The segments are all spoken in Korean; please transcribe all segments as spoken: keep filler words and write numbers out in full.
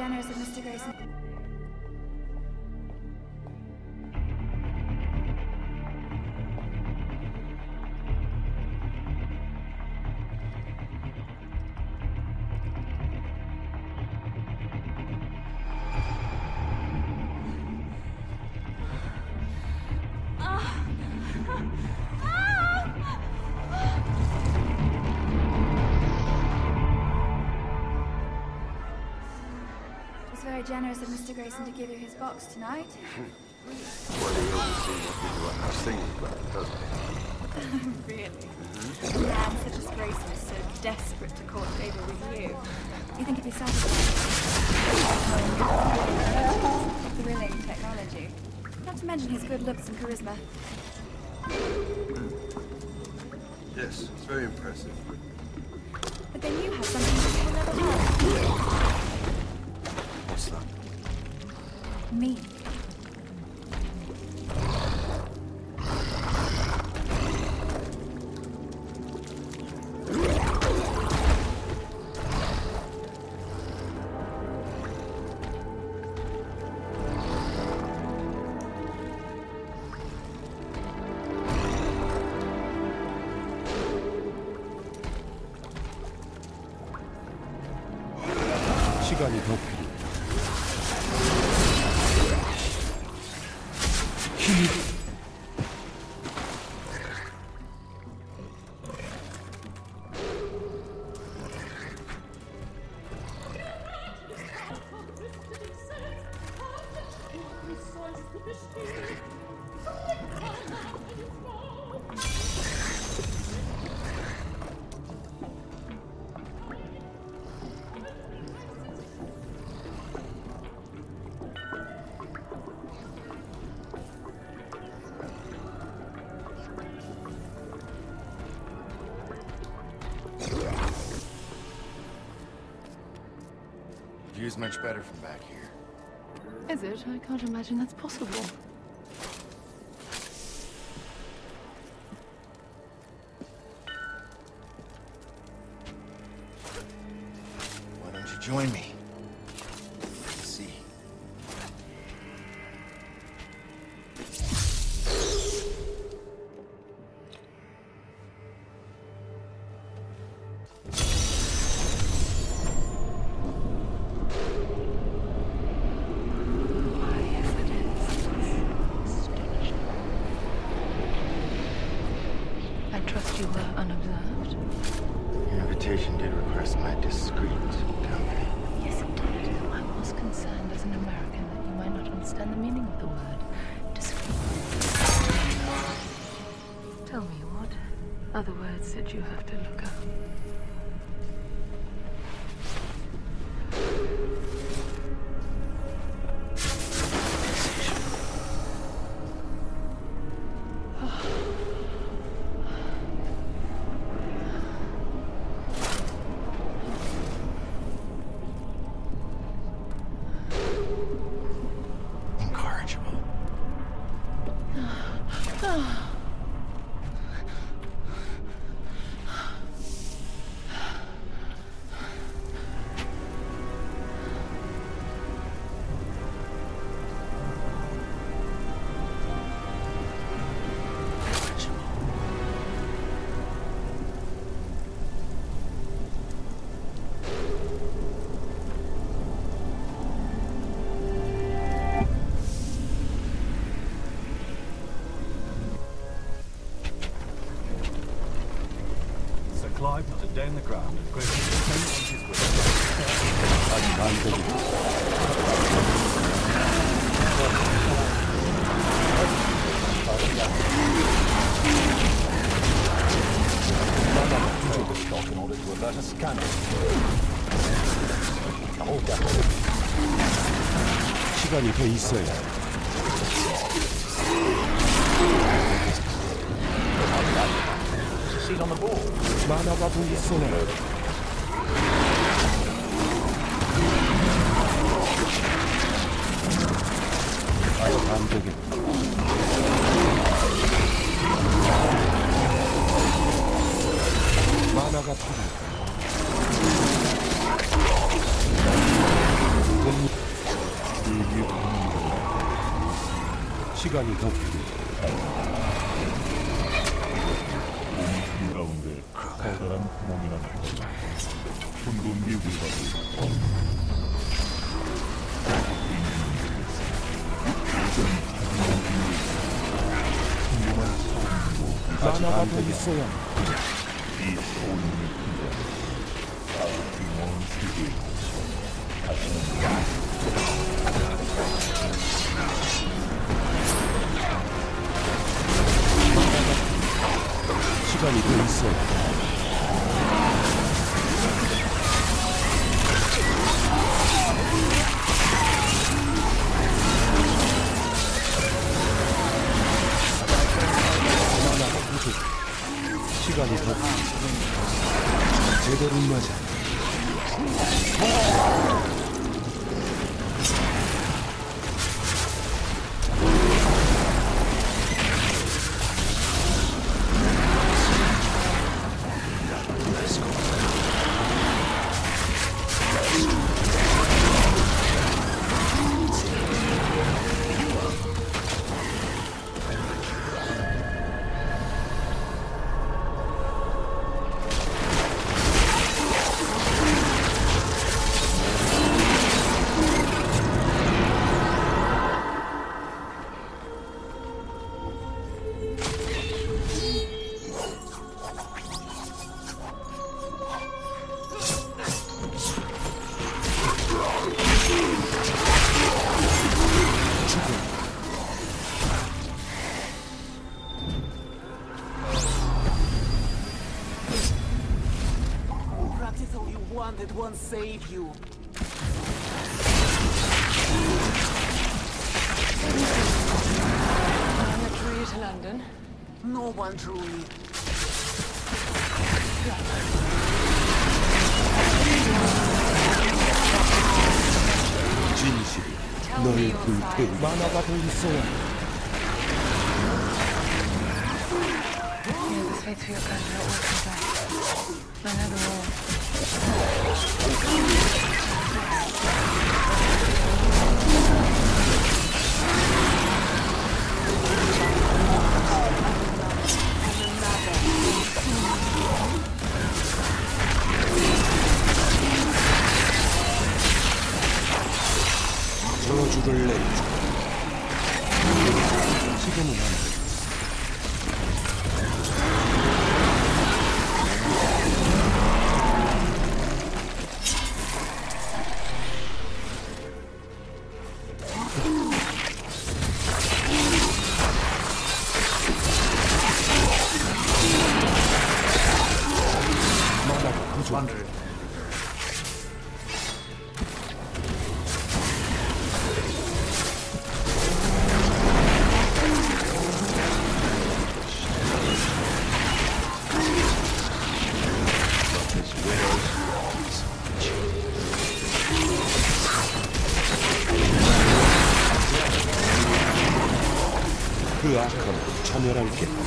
generous of Mister Grayson. Very generous of Mister Grayson to give you his box tonight. Well, he oversees what we do our singing club, doesn't he? Really? Mm-hmm. A man such as Grayson is so desperate to court favor with you. You think he'd be satisfied? Thrilling technology. Not to mention his good looks and charisma. Mm. Yes, it's very impressive. But then you have something that you will never have. What's that? Me. 시간이 더 필요해. 힘이 View's much better from back here. Is it? I can't imagine that's possible. Why don't you join me? Let's see. You were unobserved. Your invitation did request my discreet company. Yes, it did. I was concerned as an American that you might not understand the meaning of the word discreet. Tell me, what other words did you have to look up? Clive nodded down the ground and Grayson returned on his way. I'm busy. Run up into the stock in order to avert a scandal. Hold that. 시간이 더 있어야 해. Seat on the ball. 만화가 보이소네. 아유, 안 되겠다. 만화가 필요해. 시간이 더 필요해. 이 가운데 커다란 구멍이 났다. 혼돈기 위협을 만화가 더 있어야 이 소원을 풀어 아우티원 세계에 다시는 시간이 더 있어야 만화가 부족해. 시간이 더 필요해. 제대로 맞아. Practice all you want, it won't save you. I'm not true to London. No one truly. 진실이 널 불태우고 만화가 더 있어야 You know, the faith for your country not working back. I know the war. 저주를 내리죠. 지금은 안 돼. 만화가 부족해. 그 악함을 참여할겠다.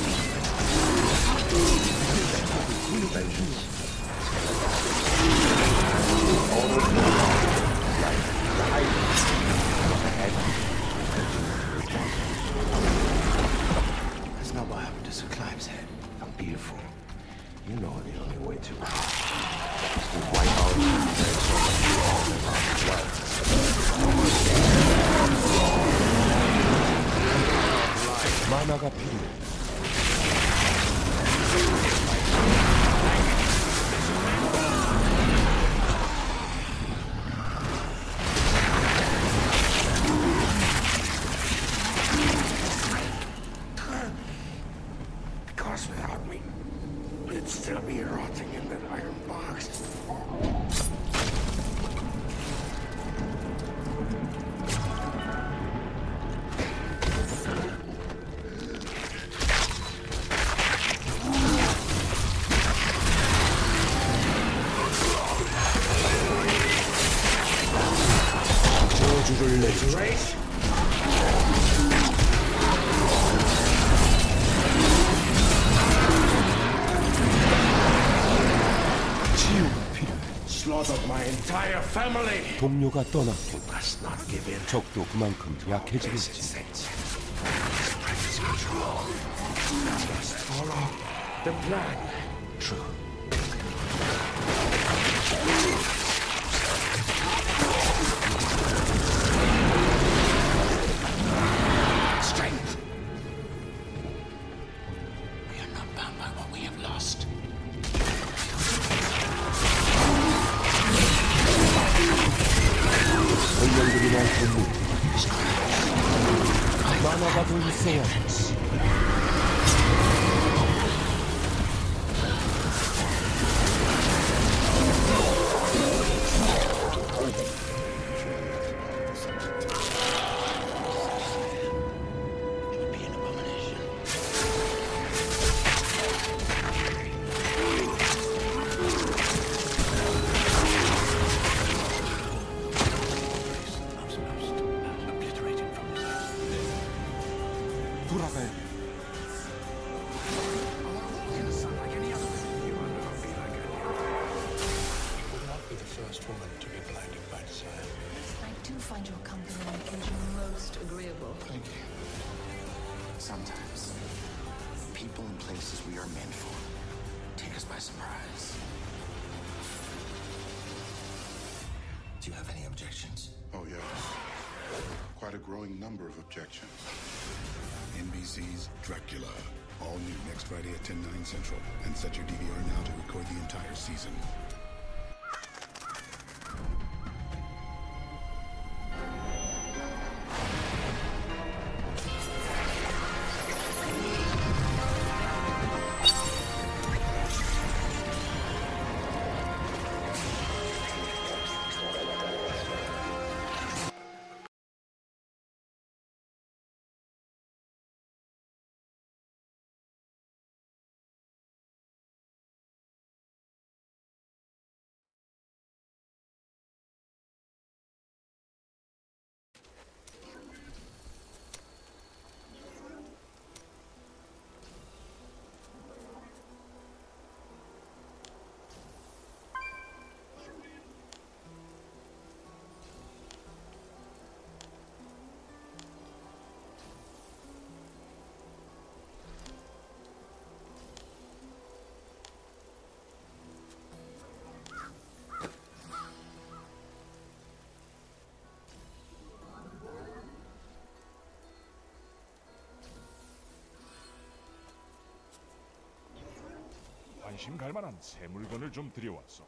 That's not what happened to Sir Clive's head. I'm beautiful. You know the only way to is to wipe out the heads of all the lives. 만화가 필요해. Because without me, you'd still be rotting in that iron box. 저주를 내리죠. 치유가 필요해. Slaughtered my entire family. 동료가 떠났고 Must not give in. 적도 그만큼 약해지겠지. Sense. control. Just follow the plan. True. Strength. We are not bound by what we have lost. 전령들이나 전부 만화가 더 있어야 해. Sometimes, people and places we are meant for take us by surprise. Do you have any objections? Oh, yes. Quite a growing number of objections. N B C's Dracula. All new next Friday at ten, nine Central. And set your D V R now to record the entire season. 관심 갈 만한 새 물건을 좀 들여왔어.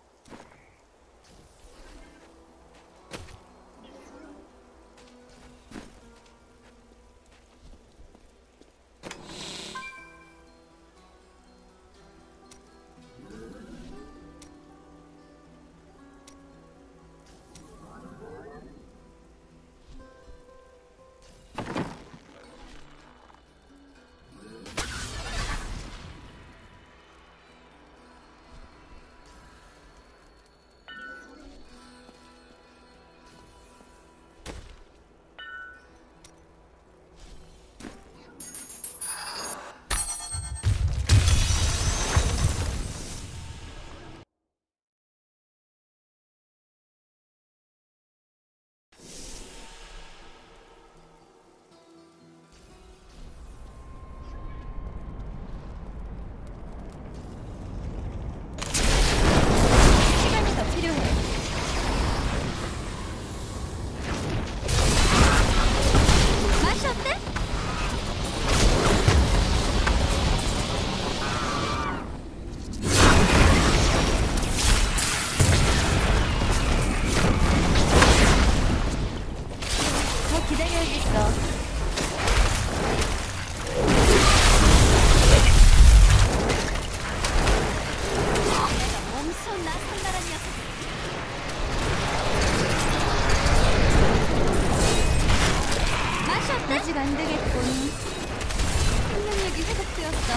아직 안 되겠군. 생명력이 회복되었어.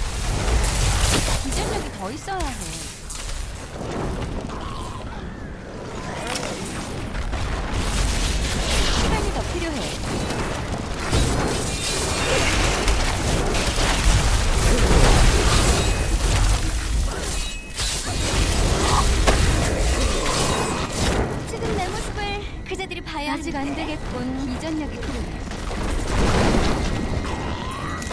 기전력이 더 있어야 해. 시간이 더 필요해. 지금 내 모습을 그자들이 봐야 아직 안 되겠군. 기전력이 필요해.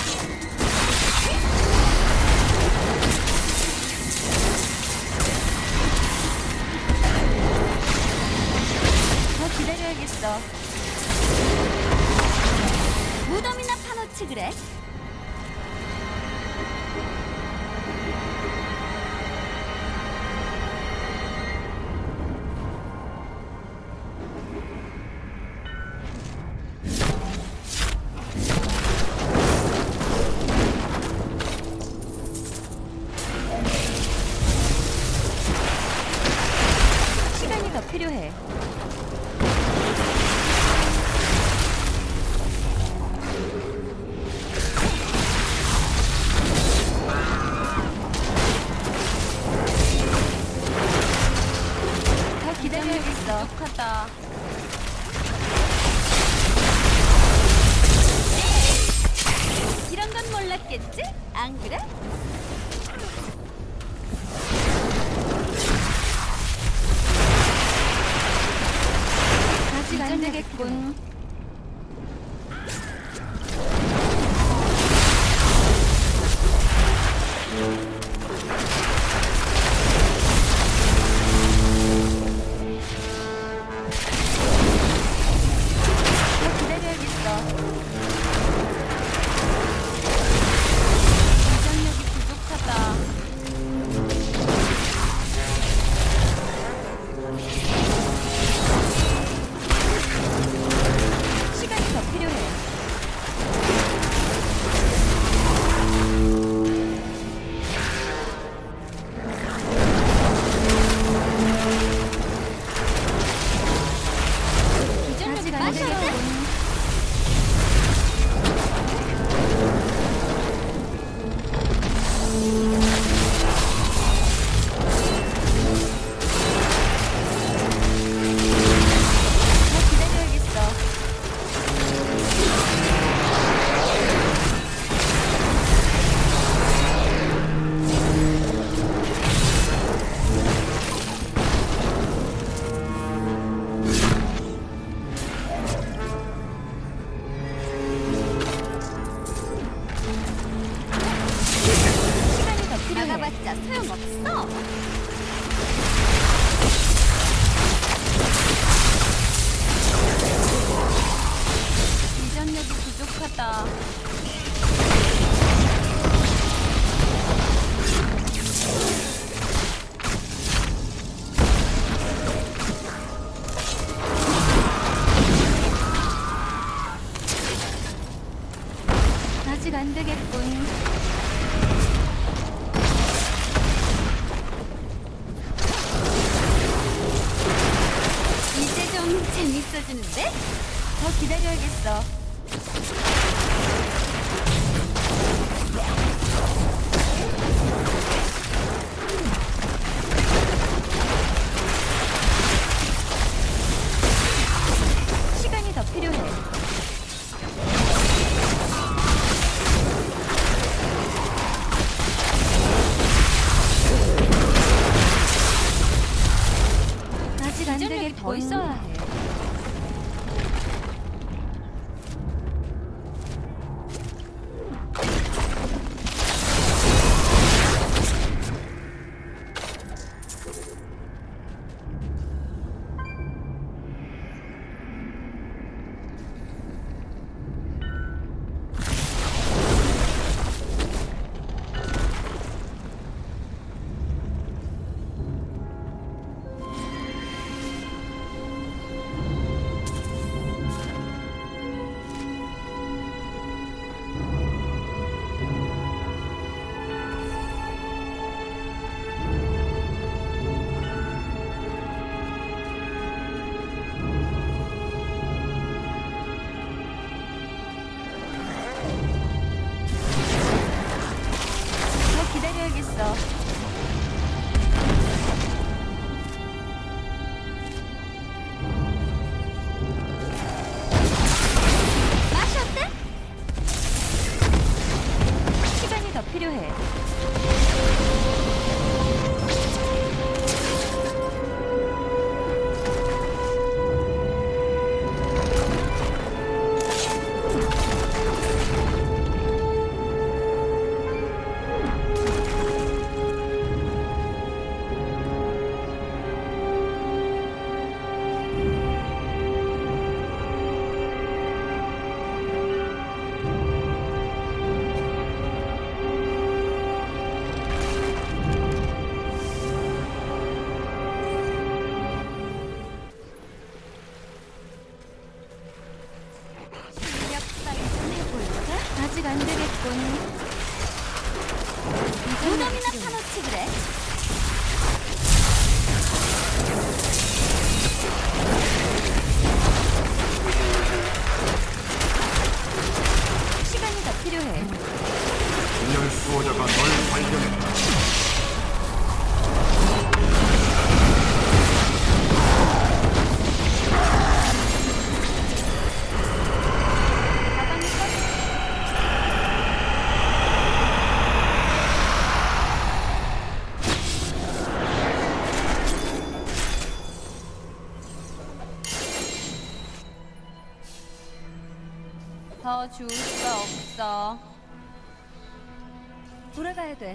기다려야겠어. 무덤이나 파놓지 그래? 시간이 더 필요해. 더 기다려야겠어. 똑하다. 이런 건 몰랐겠지? 안 그래? 아직 안 되겠군. 더 기다려야겠어. 인정력이 부족하다. 시간이 더 필요해. 아직 안 되겠군. 더 기다려야겠어. 시간이 더 필요해. 나가봤자 소용없어. 이전력이 부족하다. 아직 안 되겠군. 이제 좀 재밌어지는데? 더 기다려야겠어. 시간이 더 필요해. 아직 안 되겠군. 더 있어야 해. 무덤이나 파놓지 그래. 시간이 더 필요해. 분열 수호자가 널 발견했다. 더 줄 수가 없어. 돌아가야 돼.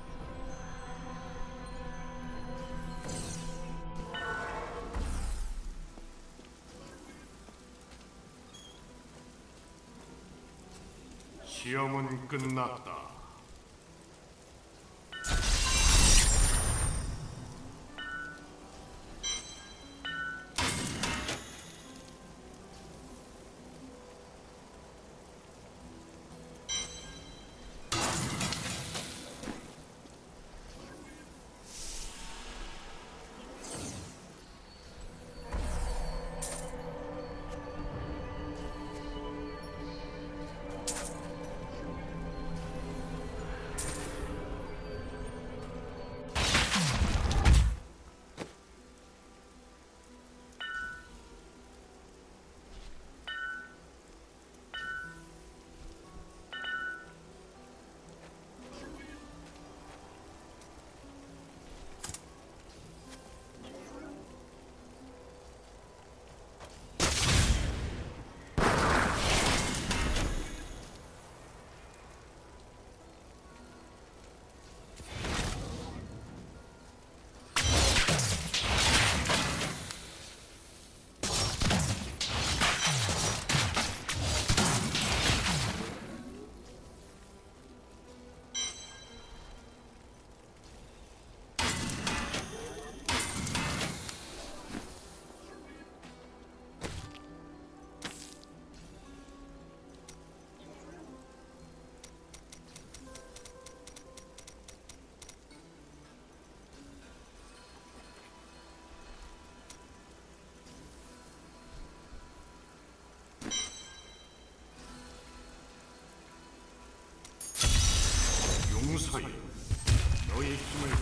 시험은 끝났다. 용서해. 너의 힘을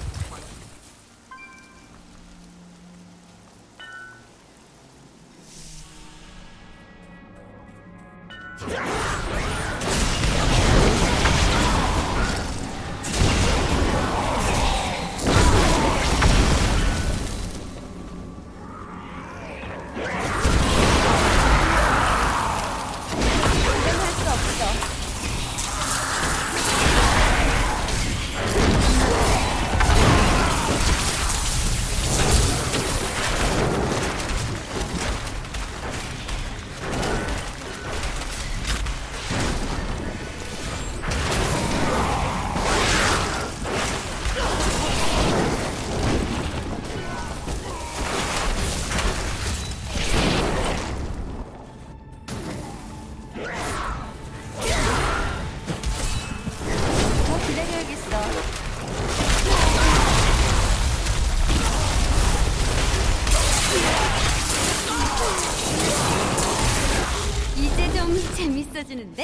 재밌어지는데?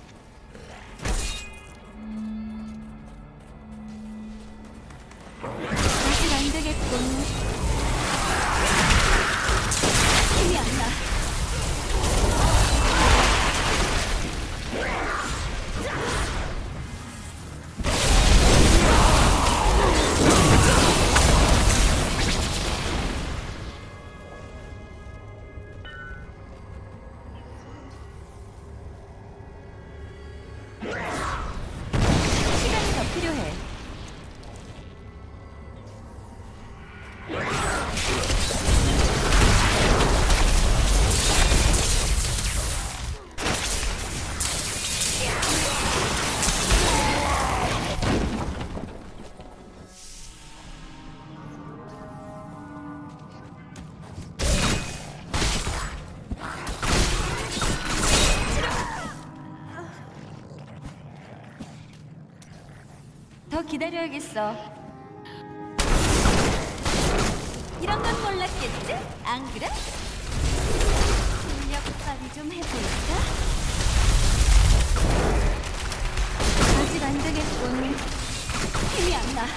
아직 안 되겠군. 힘이 안 나. 기다려야겠어. 이런 건 몰랐겠지? 안 그래? 실력 발휘 좀 해볼까? 아직 안 되겠군. 힘이 안 나.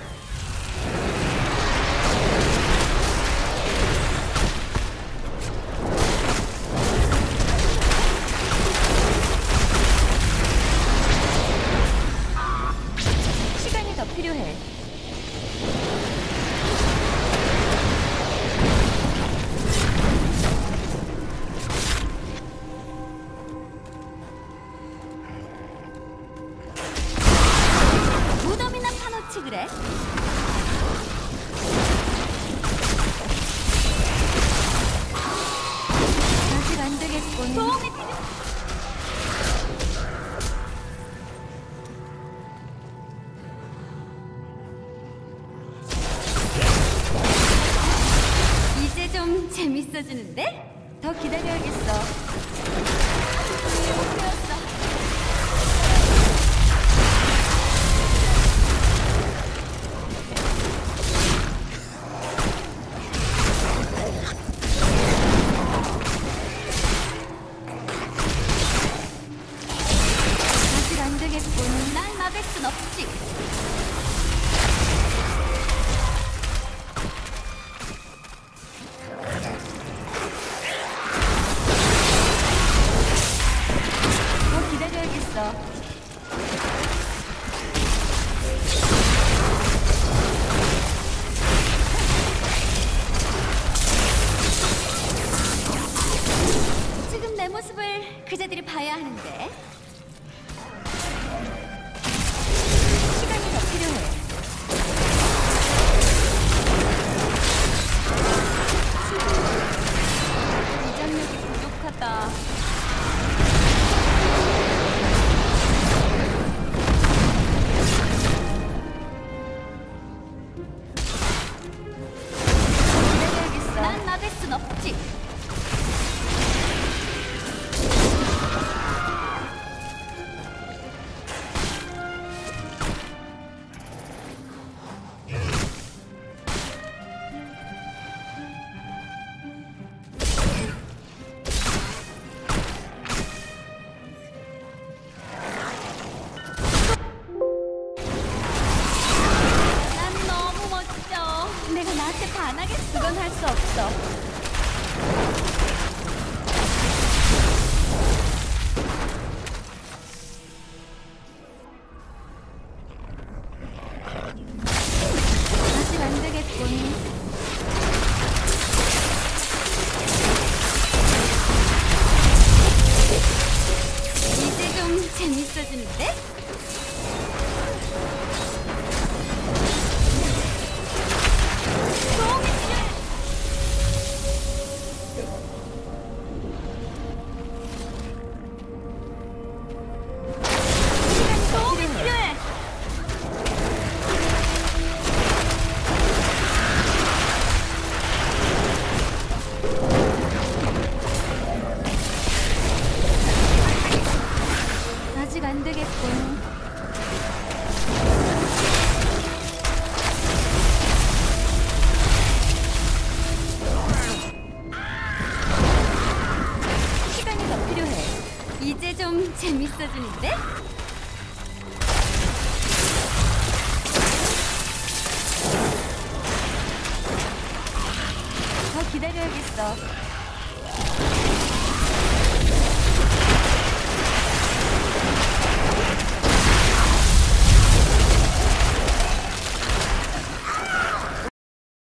시간이 더 필요해. 무덤이나 파놓지 그래? 아직 안 되겠군. 도움이 필요. 이제 좀 재밌어지는데? 더 기다려야겠어. 목표였어. 아직 안 되겠군. 날 막을 순 없지. 더 기다려야겠어. 지금 내 모습을 그자들이 봐야 하는데. 시간이 더 필요해. 이전력이 부족하다. 기다려야겠어. 난 막을 순 없지. 난 너무 멋져. 내가 나한테 반하겠어. 그건 할 수 없어. 아직 안 되겠군. 이제 좀 재밌어지는데? 도움이 필요해. 시간이 도움이 필요해. 아직 안 되겠군. 시간이 더 필요해. 이제 좀 재밌어지는데? 더 기다려야겠어.